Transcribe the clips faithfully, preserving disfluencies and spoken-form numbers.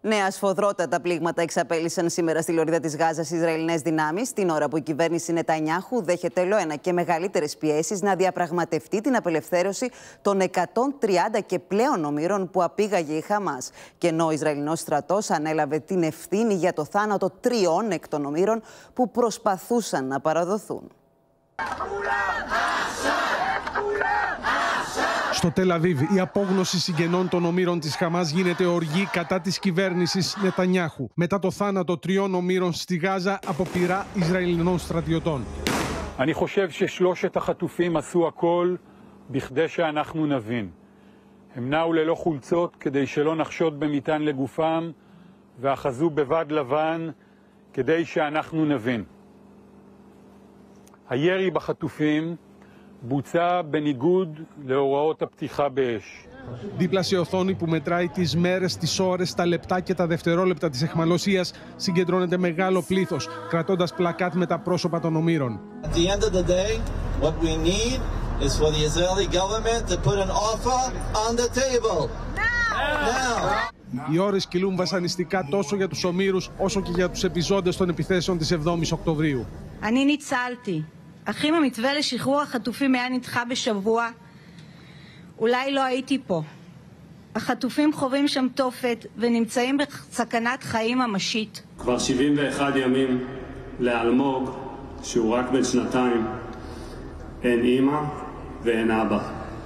Νέα σφοδρότατα πλήγματα εξαπέλυσαν σήμερα στη λωρίδα της Γάζας οι Ισραηλινές δυνάμεις, την ώρα που η κυβέρνηση Νετανιάχου δέχεται όλο ένα και μεγαλύτερες πιέσεις να διαπραγματευτεί την απελευθέρωση των εκατόν τριάντα και πλέον ομήρων που απήγαγε η Χαμάς. Και ενώ ο Ισραηλινός στρατός ανέλαβε την ευθύνη για το θάνατο τριών εκ των ομήρων που προσπαθούσαν να παραδοθούν. Στο Τελ Αβίβ, η απόγνωση συγγενών των ομήρων της Χαμάς γίνεται οργή κατά της κυβέρνησης Νετανιάχου μετά το θάνατο τριών ομήρων στη Γάζα από πυρά Ισραηλινών στρατιωτών. אני חושב ששלושת החטופים עשו הכל בכדי שאנחנו נבין. הם נעו ללא חולצות כדי שלא נחשוד במטען לגופם, ואחזו בבד לבן כדי שאנחנו נבין. הירי בחטופים בוצע בניגוד להוראות הפתיחה באש. Δίπλα σε οθόνη που μετράει τις μέρες, τις ώρες, τα λεπτά και τα δευτερόλεπτα της αιχμαλωσίας συγκεντρώνεται μεγάλο πλήθος, κρατώντας πλακάτ με τα πρόσωπα των ομήρων. At the end of the day, what we need is for the Israeli government to put an offer on the table. Now. Οι ώρες κυλούν βασανιστικά τόσο για τους ομήρους όσο και για τους επιζώντες των επιθέσεων της εβδόμης Οκτωβρίου. אני ניצלתי. אך אם המתווה לשחרור החטופים היה נדחה בשבוע, אולי לא הייתי פה. החטופים חווים שם תופת ונמצאים בסכנת חיים ממשית. כבר שבעים ואחד ימים לאלמוג, שהוא רק בן שנתיים, אין אימא ואין אבא.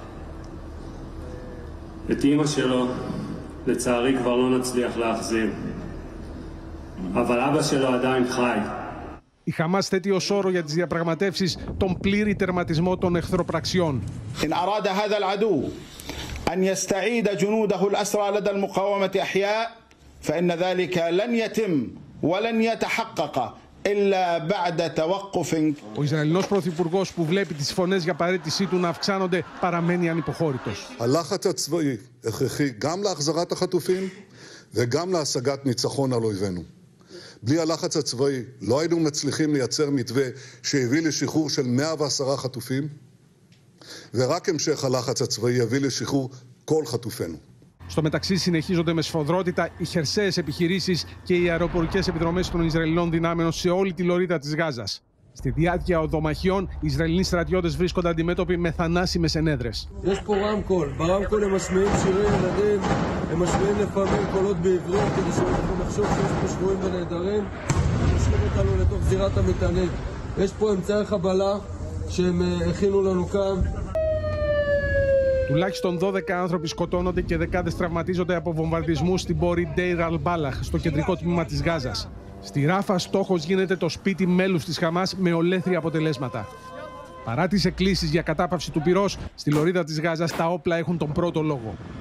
את אימא שלו, לצערי, כבר לא נצליח להחזיר. אבל אבא שלו עדיין חי. Η Χαμάς θέτει ως όρο για τις διαπραγματεύσεις τον πλήρη τερματισμό των εχθροπραξιών. إن أراد هذا العدو أن يستعيد جنوده الأسرى لدى المقاومة أحياء فإن ذلك لن يتم ولن يتحقق إلا بعد توقف. Ο Ισραηλινός πρωθυπουργός που βλέπει τις φωνές για παραίτησή του να αυξάνονται παραμένει ανυποχώρητος. הלחץ הצבאי הכרחי גם להחזרת החטופים וגם להשגת ניצחון על אויבינו. בלי הלחץ הצבאי לא היינו מצליחים לייצר מתווה שהביא לשחרור של מאה ועשרה חטופים, ורק המשך הלחץ הצבאי יביא לשחרור כל חטופינו. Στο μεταξύ συνεχίζονται με σφοδρότητα οι χερσαίες επιχειρήσεις και οι αεροπορικές επιδρομές των Ισραηλινών δυνάμεων σε όλη τη λωρίδα της Γάζας. Στη διάρκεια οδομαχιών, οι Ισραηλινοί στρατιώτες βρίσκονται αντιμέτωποι με θανάσιμες ενέδρες. הם משמיעים לפעמים קולות בעברית כדי שאנחנו נחשוב שיש פה שבויים ונעדרים ומשאיר אותנו לתוך זירת המטענים. יש פה אמצעי חבלה שהם הכינו לנו כאן. Τουλάχιστον δώδεκα άνθρωποι σκοτώνονται και δεκάδες τραυματίζονται από βομβαρδισμούς στην πόλη Ντέιρ Αλ-Μπάλαχ, στο κεντρικό τμήμα της Γάζας. Στη Ράφα στόχος γίνεται το σπίτι μέλους της Χαμάς με ολέθρια αποτελέσματα. Παρά τις εκκλήσεις για κατάπαυση του πυρός, στη λωρίδα της Γάζας τα όπλα έχουν τον πρώτο λόγο.